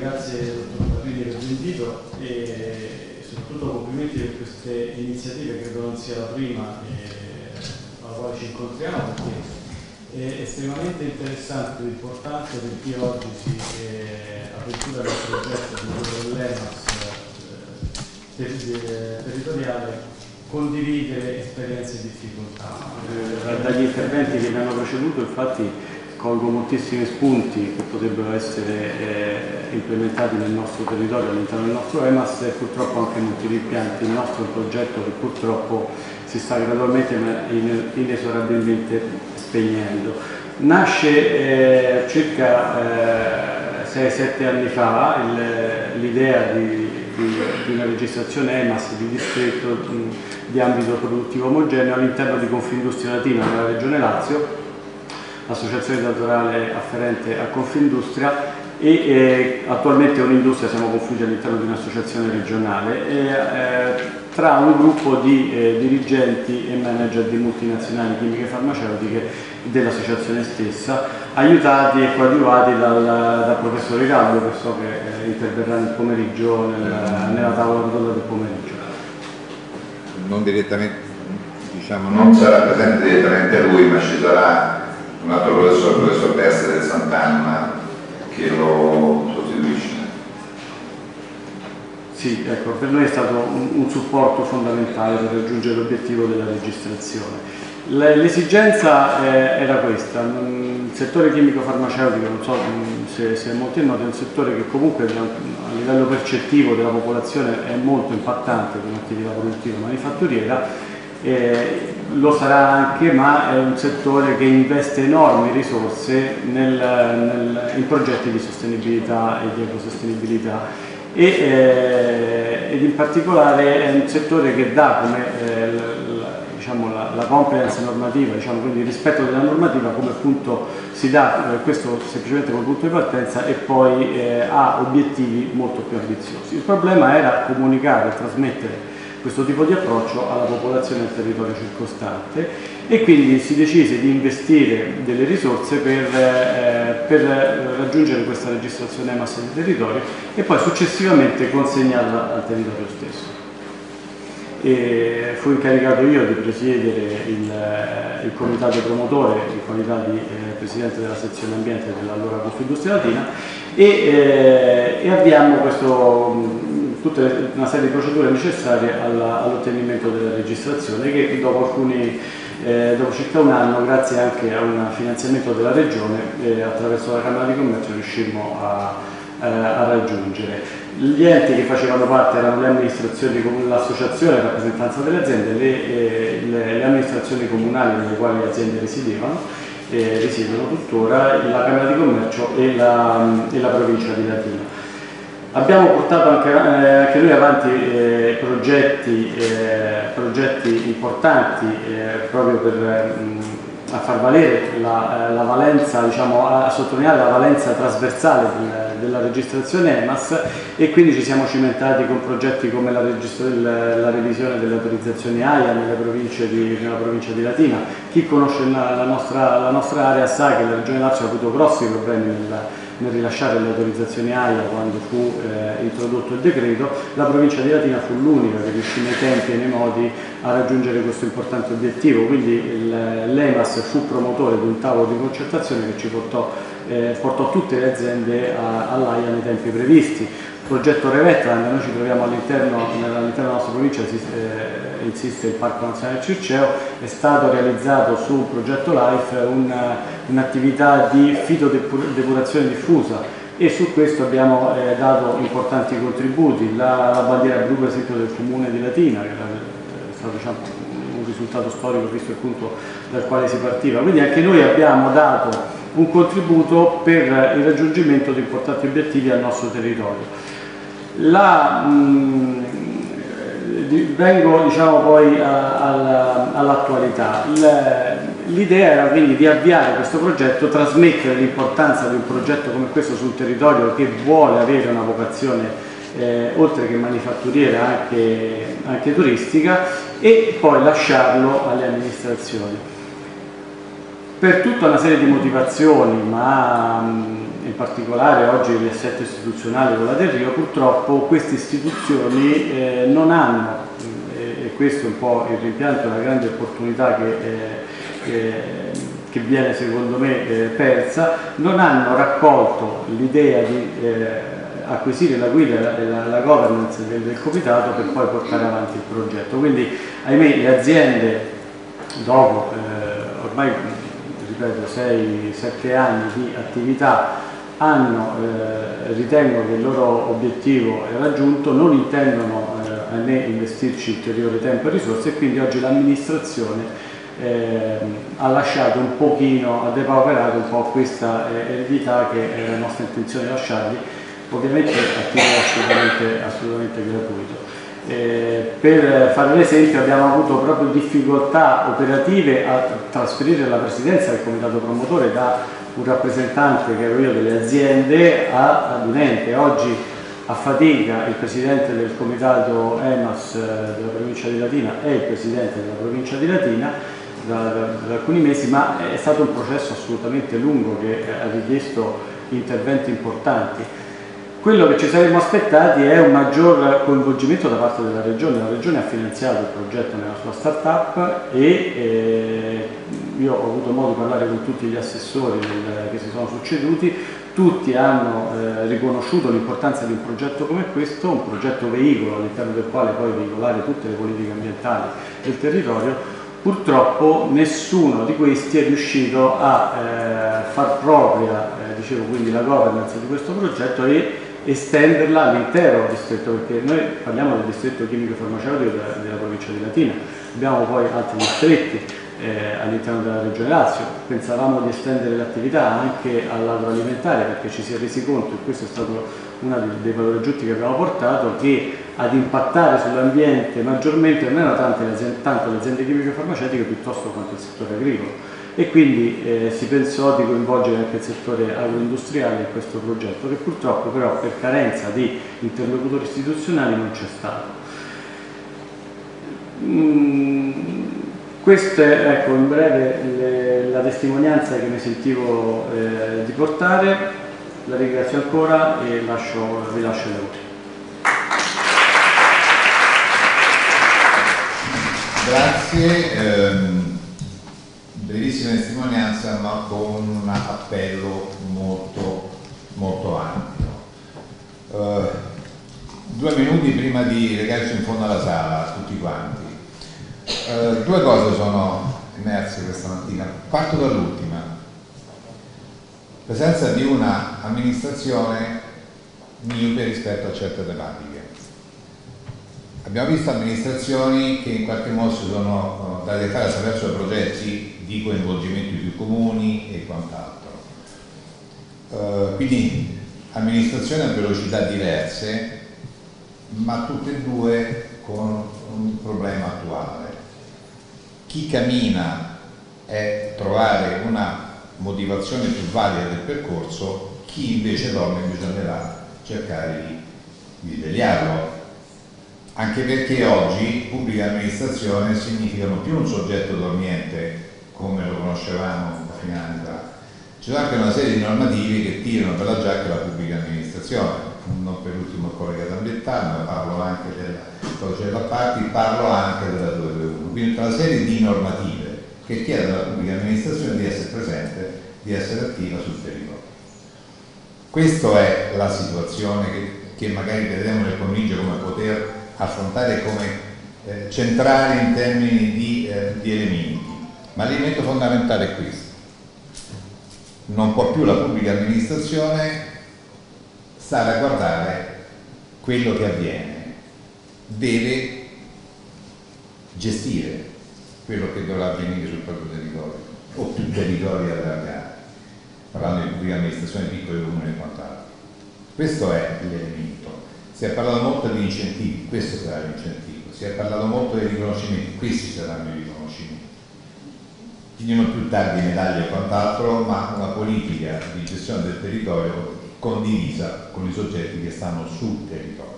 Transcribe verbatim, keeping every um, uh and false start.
grazie dottor Parrini per l'invito e soprattutto complimenti per queste iniziative, credo non sia la prima eh, alla quale ci incontriamo, perché è estremamente interessante e importante per chi oggi si eh, avventura nel progetto di quello dell'E M A S eh, ter territoriale, condividere esperienze e difficoltà. Eh, dagli interventi che mi hanno preceduto infatti colgo moltissimi spunti che potrebbero essere eh, implementati nel nostro territorio, all'interno del nostro E M A S, e purtroppo anche molti rimpianti. Il nostro è un progetto che purtroppo si sta gradualmente ma inesorabilmente spegnendo. Nasce eh, circa sei sette anni fa l'idea di, di, di una registrazione E M A S di distretto mh, di ambito produttivo omogeneo all'interno di Confindustria Latina nella Regione Lazio, l'associazione datorale afferente a Confindustria, e eh, attualmente un'industria, siamo confluiti all'interno di un'associazione regionale e, eh, tra un gruppo di eh, dirigenti e manager di multinazionali chimiche e farmaceutiche dell'associazione stessa, aiutati e coadiuvati dal, dal professor Ricaldo, che so che eh, interverrà nel pomeriggio nella, nella tavola rotonda del pomeriggio. Non direttamente, diciamo, non sarà presente direttamente lui, ma ci sarà un altro professore, il professor Bestre del Sant'Anna, che lo sostituisce. Sì, ecco, per noi è stato un, un supporto fondamentale per raggiungere l'obiettivo della registrazione. L'esigenza eh, era questa: il settore chimico-farmaceutico, non so se, se è molto noto, è un settore che comunque a livello percettivo della popolazione è molto impattante come attività produttiva manifatturiera. Eh, lo sarà anche, ma è un settore che investe enormi risorse nel, nel, in progetti di sostenibilità e di ecosostenibilità e, eh, ed in particolare è un settore che dà come eh, la, diciamo, la, la compliance normativa, diciamo, quindi il rispetto della normativa come punto, si dà eh, questo semplicemente come punto di partenza e poi eh, ha obiettivi molto più ambiziosi. Il problema era comunicare e trasmettere questo tipo di approccio alla popolazione del territorio circostante e quindi si decise di investire delle risorse per, eh, per raggiungere questa registrazione E M A S del territorio e poi successivamente consegnarla al territorio stesso. E fui incaricato io di presiedere il, il comitato promotore, in qualità di eh, presidente della sezione ambiente dell'allora Confindustria Latina, e, eh, e abbiamo questo tutta una serie di procedure necessarie all'ottenimento della registrazione che dopo, alcuni, eh, dopo circa un anno, grazie anche a un finanziamento della Regione, eh, attraverso la Camera di Commercio riuscimmo a, eh, a raggiungere. Gli enti che facevano parte erano le amministrazioni, l'associazione e la rappresentanza delle aziende, le, eh, le, le amministrazioni comunali nelle quali le aziende risiedevano, eh, risiedono tuttora, la Camera di Commercio e la, e la provincia di Latina. Abbiamo portato anche, eh, anche noi avanti eh, progetti, eh, progetti importanti eh, proprio per mh, a far valere la, la valenza, diciamo, a sottolineare la valenza trasversale del, della registrazione E M A S, e quindi ci siamo cimentati con progetti come la, la, la revisione delle autorizzazioni A I A nelle province di, nella provincia di Latina. Chi conosce la, la, nostra, la nostra area sa che la Regione Lazio ha avuto grossi problemi nel nel rilasciare le autorizzazioni A I A quando fu eh, introdotto il decreto. La provincia di Latina fu l'unica che riuscì nei tempi e nei modi a raggiungere questo importante obiettivo, quindi l'E M A S fu promotore di un tavolo di concertazione che ci portò, eh, portò tutte le aziende all'A I A nei tempi previsti. Il progetto Revetland, noi ci troviamo all'interno all della nostra provincia, eh, insiste il Parco Nazionale Circeo, è stato realizzato su un progetto LIFE un'attività un di fitodepurazione diffusa e su questo abbiamo eh, dato importanti contributi. La, la bandiera blu per esempio del Comune di Latina, che è stato, diciamo, un risultato storico visto il punto dal quale si partiva, quindi anche noi abbiamo dato un contributo per il raggiungimento di importanti obiettivi al nostro territorio. La, mh, vengo diciamo, poi all'attualità. L'idea era quindi di avviare questo progetto, trasmettere l'importanza di un progetto come questo sul territorio che vuole avere una vocazione eh, oltre che manifatturiera anche, anche turistica, e poi lasciarlo alle amministrazioni. per tutta una serie di motivazioni, ma in particolare oggi il riassetto istituzionale con la Del Rio, purtroppo queste istituzioni eh, non hanno, eh, e questo è un po' il rimpianto, la grande opportunità che, eh, eh, che viene secondo me eh, persa, non hanno raccolto l'idea di eh, acquisire la guida e la, la governance del, del comitato per poi portare avanti il progetto. Quindi ahimè le aziende dopo eh, ormai ripeto sei sette anni di attività hanno, eh, ritengono che il loro obiettivo è raggiunto, non intendono eh, né investirci ulteriore tempo e risorse, e quindi oggi l'amministrazione eh, ha lasciato un pochino, ha depauperato un po' questa eh, eredità che è la nostra intenzione di lasciargli, ovviamente a titolo assolutamente, assolutamente gratuito. Eh, per fare l'esempio abbiamo avuto proprio difficoltà operative a trasferire la presidenza del comitato promotore da un rappresentante che ero io delle aziende a, ad un ente. Oggi a fatica il presidente del comitato E M A S della provincia di Latina è il presidente della provincia di Latina da, da, da alcuni mesi, ma è stato un processo assolutamente lungo che ha richiesto interventi importanti. Quello che ci saremmo aspettati è un maggior coinvolgimento da parte della Regione. La Regione ha finanziato il progetto nella sua start-up e eh, io ho avuto modo di parlare con tutti gli assessori del, che si sono succeduti, tutti hanno eh, riconosciuto l'importanza di un progetto come questo, un progetto veicolo all'interno del quale poi veicolare tutte le politiche ambientali del territorio. Purtroppo nessuno di questi è riuscito a eh, far propria, eh, dicevo, quindi la governance di questo progetto e estenderla all'intero distretto, perché noi parliamo del distretto chimico farmaceutico della, della provincia di Latina, abbiamo poi altri distretti eh, all'interno della regione Lazio. Pensavamo di estendere l'attività anche all'agroalimentare, perché ci si è resi conto, e questo è stato uno dei valori aggiunti che abbiamo portato, che ad impattare sull'ambiente maggiormente non erano tante le aziende, tanto le aziende chimiche farmaceutiche piuttosto quanto il settore agricolo. E quindi eh, si pensò di coinvolgere anche il settore agroindustriale in questo progetto, che purtroppo però per carenza di interlocutori istituzionali non c'è stato. Mm, questa è, ecco, in breve le, la testimonianza che mi sentivo eh, di portare. La ringrazio ancora e lascio, vi lascio le ore. Grazie. Ehm... Brevissima testimonianza, ma con un appello molto, molto ampio. Uh, due minuti prima di recarci in fondo alla sala, tutti quanti. Uh, due cose sono emerse questa mattina. Parto dall'ultima. Presenza di una amministrazione miope rispetto a certe tematiche. Abbiamo visto amministrazioni che in qualche modo si sono date fare attraverso progetti di coinvolgimento di più comuni e quant'altro. Uh, quindi amministrazioni a velocità diverse, ma tutte e due con un problema attuale. Chi cammina è trovare una motivazione più valida del percorso, chi invece dorme bisognerà cercare di, di svegliarlo. Anche perché oggi pubblica amministrazione significa non più un soggetto dormiente come lo conoscevamo fino a anni fa. Ci sono anche una serie di normative che tirano per la giacca la pubblica amministrazione, non per ultimo il collegato ambientale, ma parlo anche del codice dell'appalti, parlo anche della duecentoventiuno. Quindi una serie di normative che chiedono alla pubblica amministrazione di essere presente, di essere attiva sul territorio. Questa è la situazione che, che magari vedremo nel pomeriggio come poter affrontare, come eh, centrare in termini di, eh, di elementi. Ma l'elemento fondamentale è questo: non può più la pubblica amministrazione stare a guardare quello che avviene, deve gestire quello che dovrà avvenire sul proprio territorio o più territori allargati, parlando di pubblica amministrazione, piccoli comuni e quant'altro. Questo è l'elemento. Si è parlato molto di incentivi, questo sarà l'incentivo, si è parlato molto dei riconoscimenti, questi saranno i riconoscimenti. Quindi non più tardi medaglie e quant'altro, ma una politica di gestione del territorio condivisa con i soggetti che stanno sul territorio.